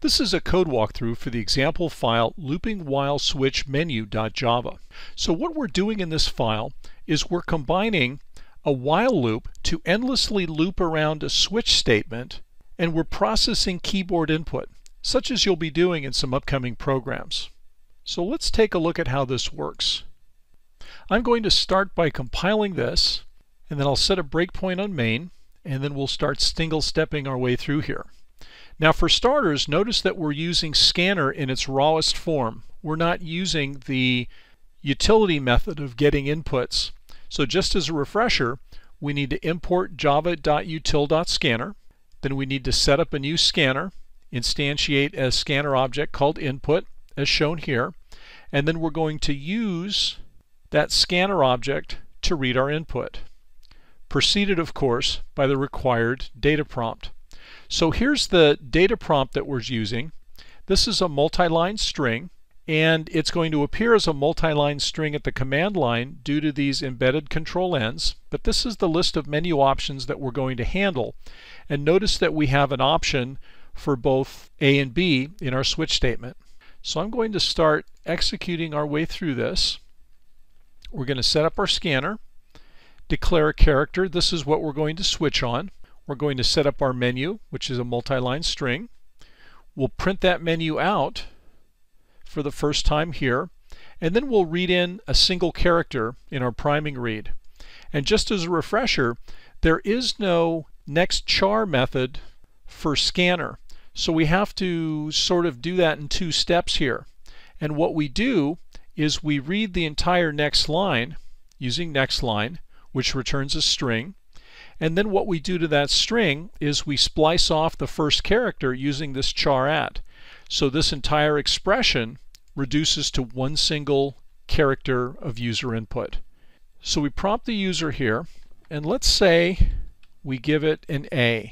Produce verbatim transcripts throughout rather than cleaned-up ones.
This is a code walkthrough for the example file LoopingWhileSwitchMenu.java. So what we're doing in this file is we're combining a while loop to endlessly loop around a switch statement, and we're processing keyboard input, such as you'll be doing in some upcoming programs. So let's take a look at how this works. I'm going to start by compiling this, and then I'll set a breakpoint on main, and then we'll start single stepping our way through here. Now for starters, notice that we're using scanner in its rawest form. We're not using the utility method of getting inputs. So just as a refresher, we need to import java.util.scanner. Then we need to set up a new scanner, instantiate a scanner object called input, as shown here. And then we're going to use that scanner object to read our input, preceded, of course, by the required data prompt. So here's the data prompt that we're using. This is a multi-line string, and it's going to appear as a multi-line string at the command line due to these embedded control ends, but this is the list of menu options that we're going to handle. And notice that we have an option for both A and B in our switch statement. So I'm going to start executing our way through this. We're going to set up our scanner, declare a character. This is what we're going to switch on. We're going to set up our menu, which is a multi-line string. We'll print that menu out for the first time here, and then we'll read in a single character in our priming read. And just as a refresher, there is no next char method for scanner, so we have to sort of do that in two steps here. And what we do is we read the entire next line using next line, which returns a string. And then what we do to that string is we splice off the first character using this char at. So this entire expression reduces to one single character of user input. So we prompt the user here, and let's say we give it an A,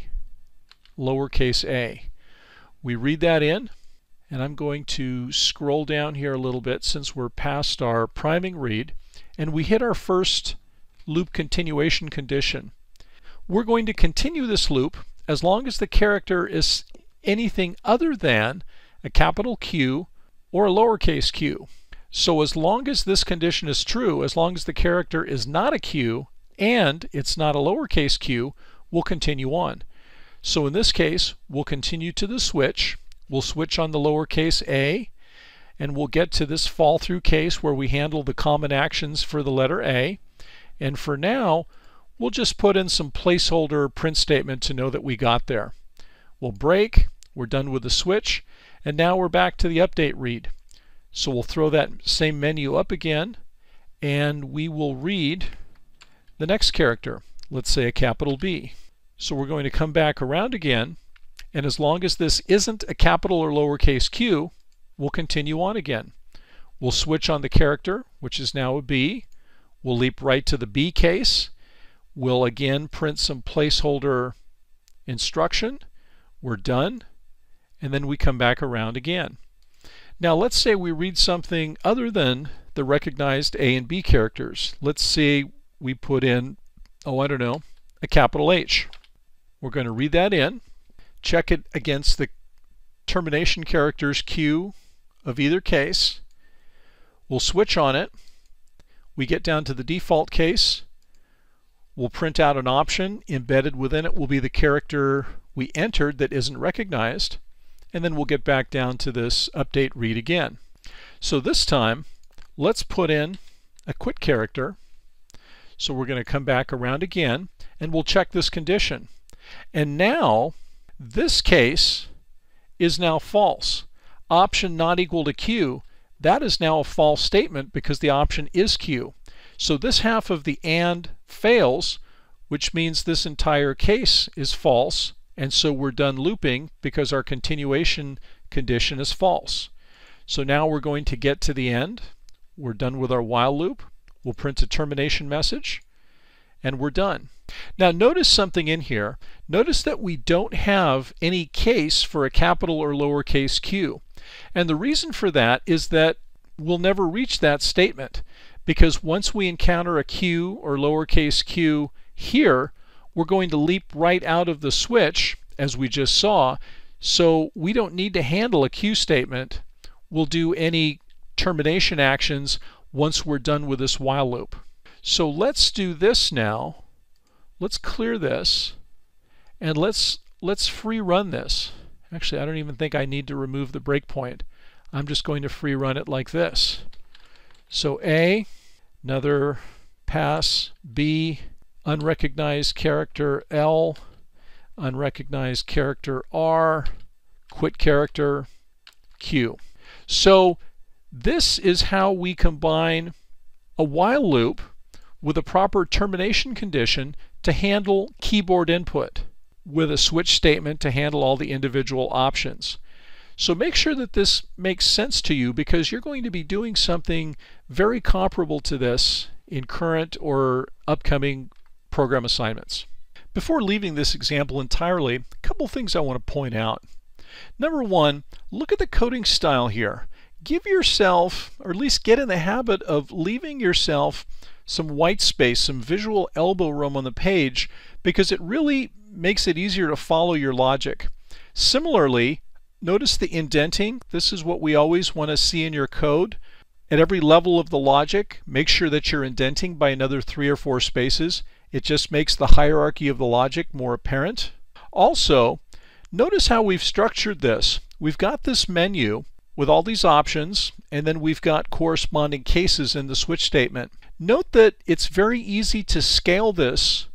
lowercase a. We read that in, and I'm going to scroll down here a little bit since we're past our priming read, and we hit our first loop continuation condition. We're going to continue this loop as long as the character is anything other than a capital Q or a lowercase q. So as long as this condition is true, as long as the character is not a Q and it's not a lowercase q, we'll continue on. So in this case, we'll continue to the switch. We'll switch on the lowercase a, and we'll get to this fall through case where we handle the common actions for the letter A. And for now, we'll just put in some placeholder print statement to know that we got there. We'll break, we're done with the switch, and now we're back to the update read. So we'll throw that same menu up again, and we will read the next character, let's say a capital B. So we're going to come back around again, and as long as this isn't a capital or lowercase q, we'll continue on again. We'll switch on the character, which is now a B. We'll leap right to the B case. We'll again print some placeholder instruction. We're done. And then we come back around again. Now let's say we read something other than the recognized A and B characters. Let's say we put in, oh I don't know, a capital H. We're going to read that in, check it against the termination characters Q of either case. We'll switch on it. We get down to the default case. We'll print out an option. Embedded within it will be the character we entered that isn't recognized. And then we'll get back down to this update read again. So this time, let's put in a quit character. So we're going to come back around again, and we'll check this condition. And now, this case is now false. Option not equal to Q, that is now a false statement because the option is Q. So this half of the AND fails, which means this entire case is false, and so we're done looping because our continuation condition is false. So now we're going to get to the end. We're done with our while loop. We'll print a termination message, and we're done. Now notice something in here. Notice that we don't have any case for a capital or lowercase q. And the reason for that is that we'll never reach that statement, because once we encounter a q or lowercase q here, we're going to leap right out of the switch, as we just saw, So we don't need to handle a Q statement. We'll do any termination actions once we're done with this while loop. So let's do this now. Let's clear this and let's let's free run this. Actually, I don't even think I need to remove the breakpoint. I'm just going to free run it like this. So A, another pass, B, unrecognized character L, unrecognized character R, quit character Q. So this is how we combine a while loop with a proper termination condition to handle keyboard input, with a switch statement to handle all the individual options. So make sure that this makes sense to you, because you're going to be doing something very comparable to this in current or upcoming program assignments. Before leaving this example entirely, a couple things I want to point out. Number one, look at the coding style here. Give yourself, or at least get in the habit of leaving yourself some white space, some visual elbow room on the page, because it really makes it easier to follow your logic. Similarly, notice the indenting. This is what we always want to see in your code. At every level of the logic, make sure that you're indenting by another three or four spaces. It just makes the hierarchy of the logic more apparent. Also, notice how we've structured this. We've got this menu with all these options, and then we've got corresponding cases in the switch statement. Note that it's very easy to scale this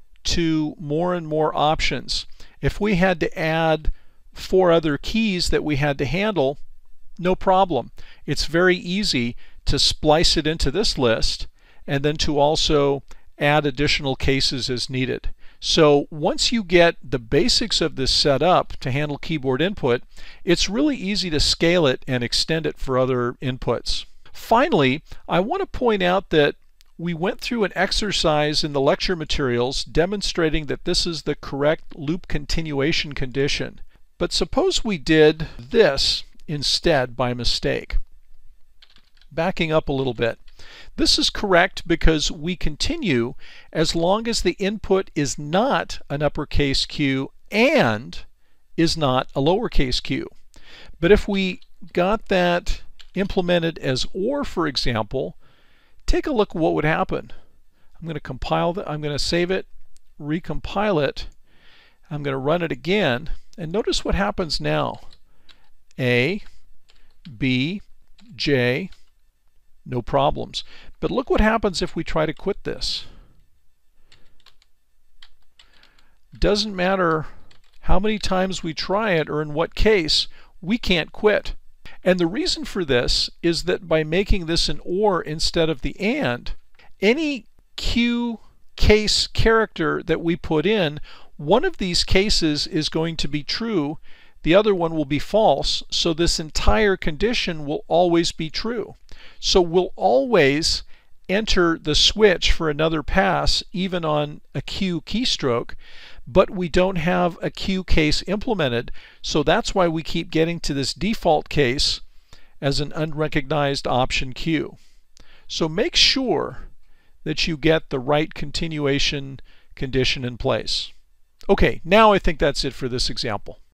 to more and more options. If we had to add four other keys that we had to handle, no problem. It's very easy to splice it into this list and then to also add additional cases as needed. So once you get the basics of this set up to handle keyboard input, it's really easy to scale it and extend it for other inputs. Finally, I want to point out that we went through an exercise in the lecture materials demonstrating that this is the correct loop continuation condition. But suppose we did this instead by mistake. Backing up a little bit. This is correct because we continue as long as the input is not an uppercase Q and is not a lowercase q. But if we got that implemented as or, for example, take a look what would happen. I'm going to compile that. I'm going to save it, recompile it. I'm going to run it again, and notice what happens now. A, B, J, no problems. But look what happens if we try to quit this. Doesn't matter how many times we try it or in what case, we can't quit. And the reason for this is that by making this an or instead of the and, any Q case character that we put in, one of these cases is going to be true, the other one will be false, so this entire condition will always be true. So we'll always enter the switch for another pass even on a Q keystroke, but we don't have a Q case implemented, so that's why we keep getting to this default case as an unrecognized option Q. So make sure that you get the right continuation condition in place. Okay, now I think that's it for this example.